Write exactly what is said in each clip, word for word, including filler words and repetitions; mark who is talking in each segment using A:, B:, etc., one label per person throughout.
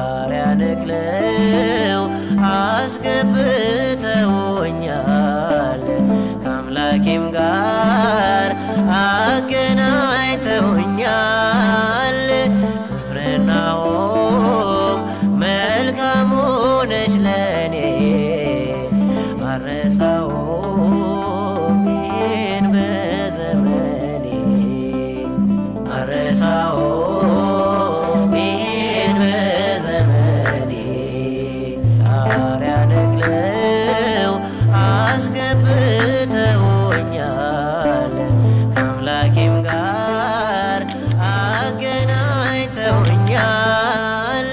A: ጣሪያ ነቅለው አስገብተውኛል ከአምላኬም ጋር አገናኝተውኛል ክብርናውም መልካም ሆነች ለኔ አረሳውም ይህን በዘመኔ አረሳውም ይህን በዘመኔ ጣሪያ ነቅለው አስገብተውኛል ከአምላኬም ጋር አገናኝተውኛል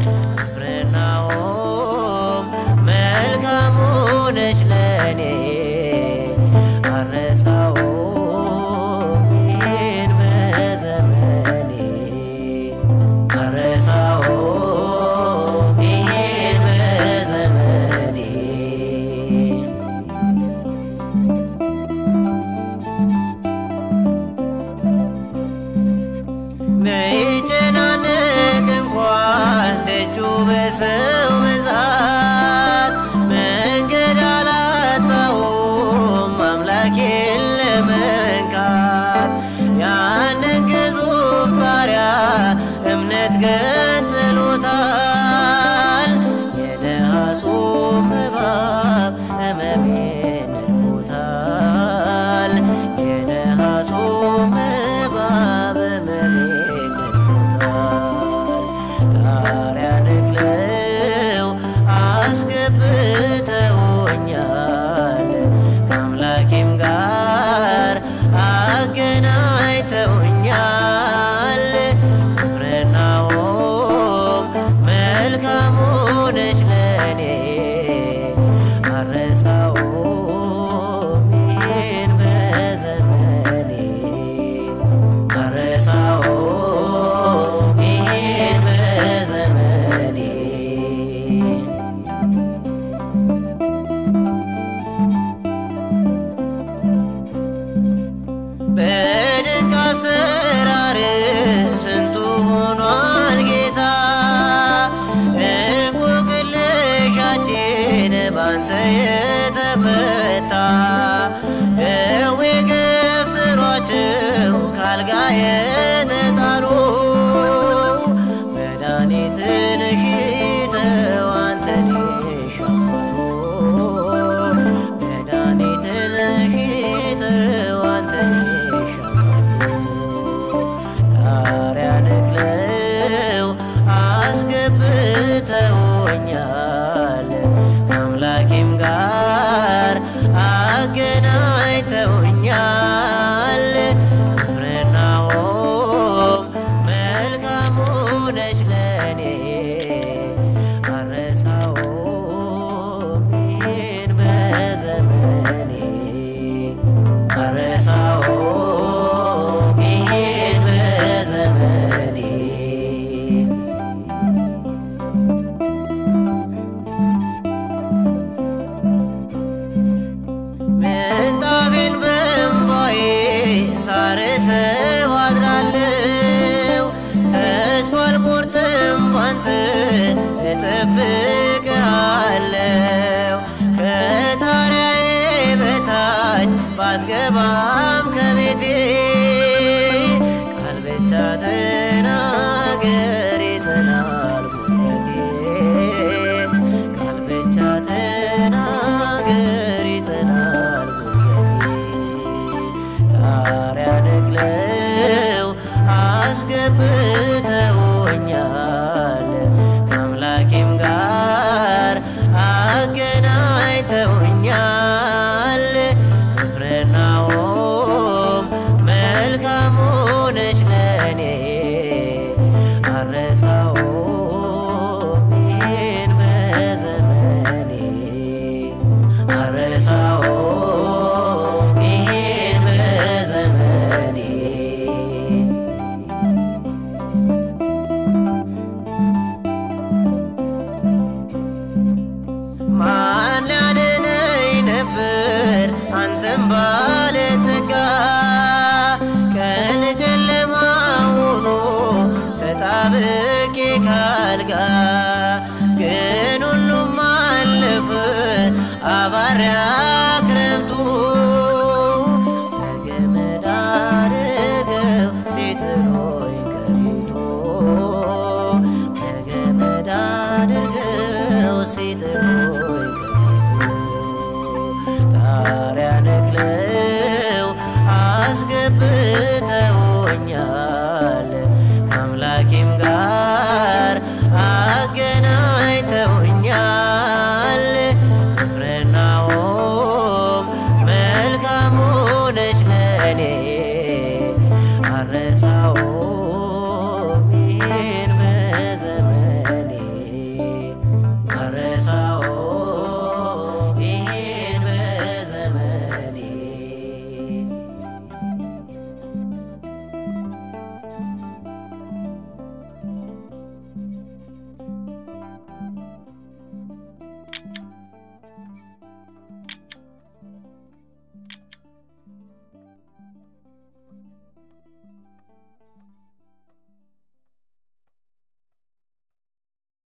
A: ክብርናውም መልካም ሆነች ለኔ አረሳውም ይህን በዘመኔ አረሳውም ይህን በዘመኔ መይጨናነቅ እንኳን ደጁ በሰው ብዛት መንገድ አላጣሁም አምላኬን ለመንካት ያንን ግዙፍ ጣሪያ እምነት ገንጥሎታል የነሐሱ እባብ ሕመሜን ነድፎታል የነሐሱ እባብ ሕመሜን ነድፎታል ጣሪያ ነቅለው አስገብተውኛል ከአምላኬም ጋር አገናኝተውኛል ክብርናውም መልካም ሆነች ለኔ አረሳውም ይህን በዘመኔ አረሳውም ይህን በዘመኔ በድንቅ አሰራር ስንቱ ሆኗል ጌታ እንቆቅልሻችን ባንተ የተፈታ ደዌ ገፍትሯቸው ካልጋ የተጣሉ መድኃኒትን ሽተው አንተን ይሻሉ መድኃኒትን ሽተው አንተን ጣሪያ ነቅለው አስገብተውኛል ከአምላኬም ጋር አገናኝተውኛል ክብርናውም መልካም ሆነች ለኔ አረሳውም ይህን በዘመኔ አረሳውም ይህን በዘመኔ ምንጣፌን በእንባዬ ሳርሰው አድራለሁ ተስፋ አልቆርጥም ባንተ እጠብቅሃለሁ ከጣሪያዬ በታች ባትገባም ከቤቴ ቃል ብቻ ተናገር ይጸናል ጉልበቴ ቃል ብቻ ተናገር ይጸናል ጉልበቴ ጣሪያ ነቅለው አስገብተውኛል ከአምላኬም ጋር አገናኝተውኛል ክብርናውም መልካም ሆነች ለኔ አረሳውም ይህን በዘመኔ አረሳውም ይህን በዘመኔ ባሪያ ክረምቱ በገመድ አድርገው ሲጥሉኝ ከፊቱ በገመድ አድርገው ሲጥሉኝ